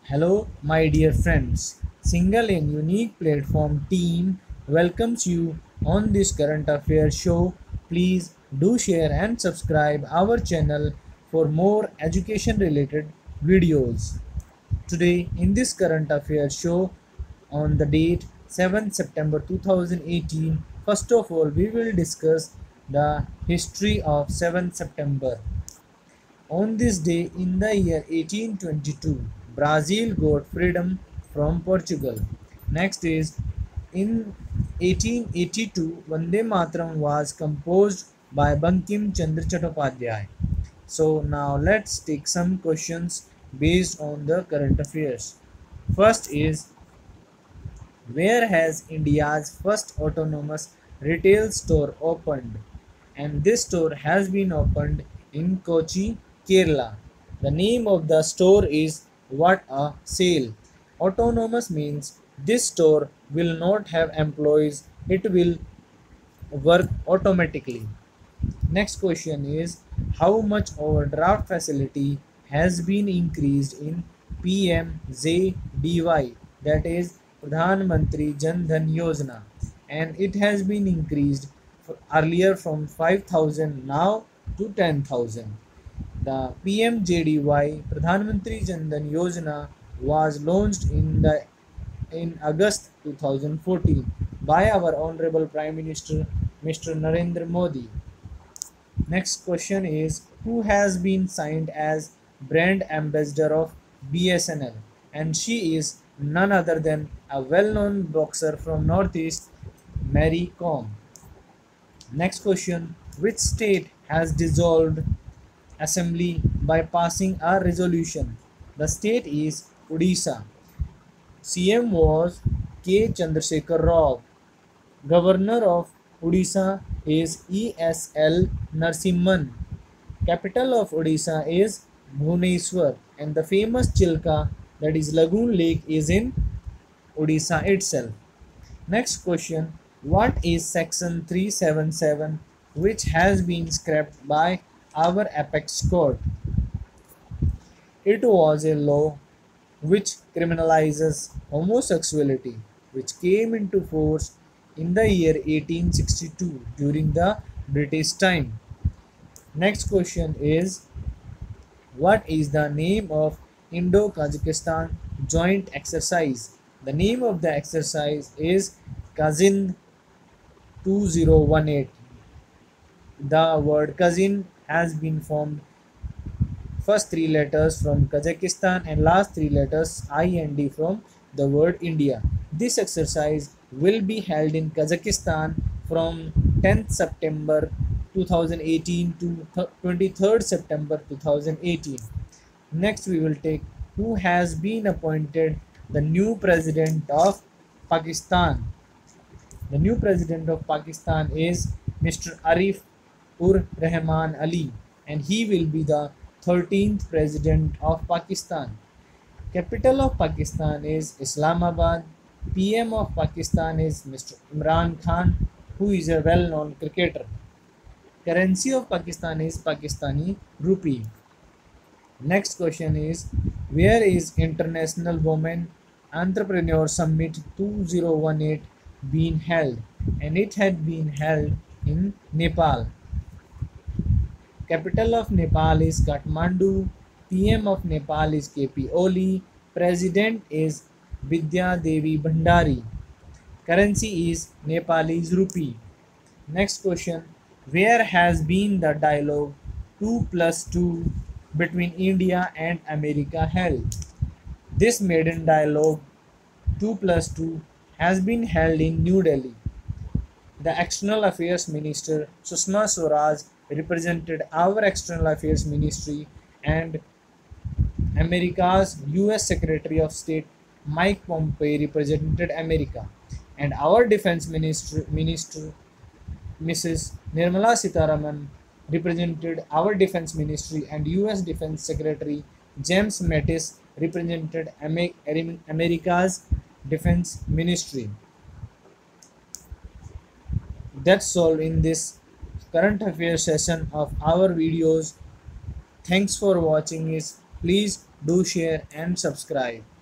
Hello, my dear friends. Single and unique platform team welcomes you on this current affairs show. Please do share and subscribe our channel for more education related videos. Today in this current affairs show on the date 7th September 2018, first of all we will discuss the history of 7th September. On this day in the year 1822, Brazil got freedom from Portugal. Next is in 1882, Vande Mataram was composed by Bankim Chandra Chattopadhyay. So now let's take some questions based on the current affairs. First is, where has India's first autonomous retail store opened? And this store has been opened in Kochi, Kerala. The name of the store is What a Sale. Autonomous means this store will not have employees, it will work automatically. Next question is, how much overdraft facility has been increased in PMJDY, that is Pradhan Mantri Jan Dhan Yojana, and it has been increased earlier from 5,000 now to 10,000. The PMJDY Pradhan Mantri Jan Dhan Yojana was launched in August 2014 by our Honorable Prime Minister Mr. Narendra Modi. Next question is, who has been signed as brand ambassador of BSNL? And she is none other than a well-known boxer from Northeast, Mary Kom. Next question, which state has dissolved assembly by passing a resolution? The state is Odisha. CM was K. Chandrasekhar Rao. Governor of Odisha is ESL Narasimhan. Capital of Odisha is Bhubaneswar, and the famous Chilka, that is Lagoon Lake, is in Odisha itself. Next question, what is section 377 which has been scrapped by our apex court? It was a law which criminalizes homosexuality, which came into force in the year 1862 during the British time. Next question is, what is the name of Indo-Kazakhstan joint exercise? The name of the exercise is Kazin 2018. The word Kazin has been formed first three letters from Kazakhstan and last three letters I and D from the word India. This exercise will be held in Kazakhstan from 10th September 2018 to 23rd September 2018. Next we will take, who has been appointed the new president of Pakistan. The new president of Pakistan is Mr. Arif Ur Rahman Ali, and he will be the 13th president of Pakistan. Capital of Pakistan is Islamabad. PM of Pakistan is Mr. Imran Khan, who is a well-known cricketer. Currency of Pakistan is Pakistani rupee. Next question is, where is International Women Entrepreneur Summit 2018 being held? And it had been held in Nepal. Capital of Nepal is Kathmandu. PM of Nepal is KP Oli. President is Vidya Devi Bhandari. Currency is Nepalese rupee. Next question, where has been the dialogue 2+2 between India and America held? This maiden dialogue 2+2 has been held in New Delhi. The External Affairs Minister Sushma Swaraj represented our External Affairs Ministry, and America's US Secretary of State Mike Pompeo represented America, and our Defense Minister Mrs. Nirmala Sitharaman represented our Defense Ministry, and US Defense Secretary James Mattis represented America's Defense Ministry. That's all in this current affairs session of our videos. Thanks for watching. Please do share and subscribe.